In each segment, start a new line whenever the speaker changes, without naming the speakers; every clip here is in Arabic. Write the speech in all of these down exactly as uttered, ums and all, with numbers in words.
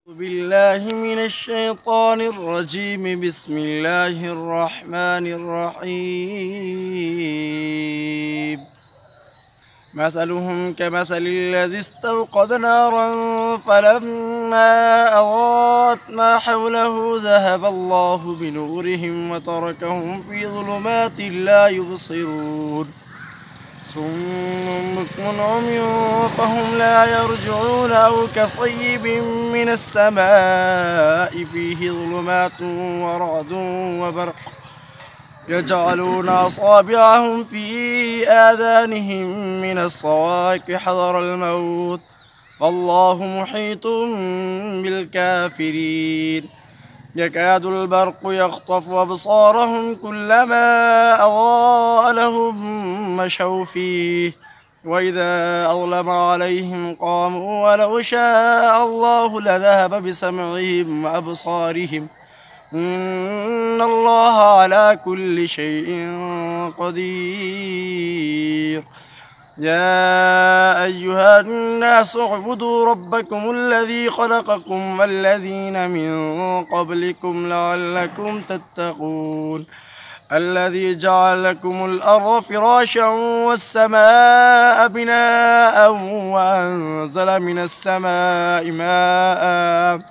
بالله من الشيطان الرجيم. بسم الله الرحمن الرحيم. مثلهم كمثل الذي استوقد نارا فلما أضاءت ما حوله ذهب الله بنورهم وتركهم في ظلمات لا يبصرون. صم بكم عمي فهم لا يرجعون أو كصيب من السماء فيه ظلمات ورعد وبرق يجعلون أصابعهم في آذانهم من الصواعق حذر الموت والله محيط بالكافرين. يكاد البرق يخطف أبصارهم كلما أضاء لهم مشوا فيه وإذا أظلم عليهم قاموا ولو شاء الله لذهب بسمعهم وأبصارهم إن الله على كل شيء قدير. يا أيها الناس اعبدوا ربكم الذي خلقكم والذين من قبلكم لعلكم تتقون. الذي جعل لكم الأرض فراشا والسماء بناء وأنزل من السماء ماء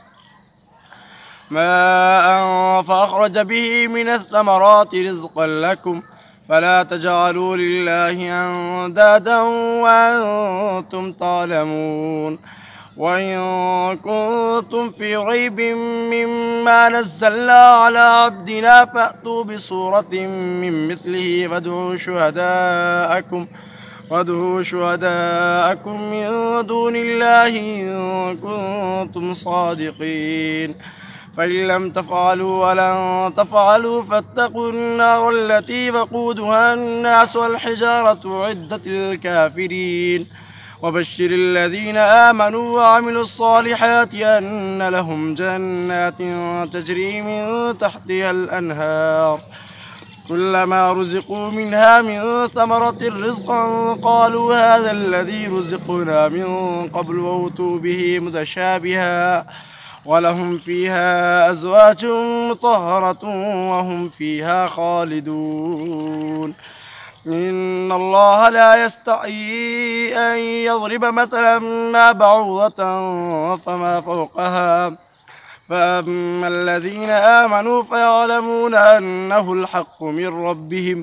ماء فأخرج به من الثمرات رزقا لكم فلا تجعلوا لله أندادا وأنتم تعلمون. وإن كنتم في ريب مما نزلنا على عبدنا فأتوا بسورة من مثله وادعوا شهداءكم وادعوا شهداءكم من دون الله إن كنتم صادقين. فإن لم تفعلوا ولن تفعلوا فاتقوا النار التي وقودها الناس والحجارة أعدت للكافرين. وبشر الذين آمنوا وعملوا الصالحات أن لهم جنات تجري من تحتها الأنهار كلما رزقوا منها من ثمرة رزقا قالوا هذا الذي رزقنا من قبل وأوتوا به متشابها ولهم فيها أزواج مطهرة وهم فيها خالدون. إن الله لا يستحيي أن يضرب مثلا ما بعوضة فما فوقها فأما الذين آمنوا فيعلمون أنه الحق من ربهم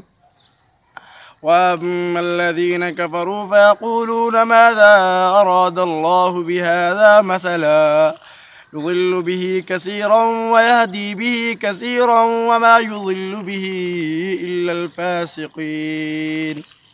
وأما الذين كفروا فيقولون ماذا أراد الله بهذا مثلا يضل به كثيرا ويهدي به كثيرا وما يضل به إلا الفاسقين.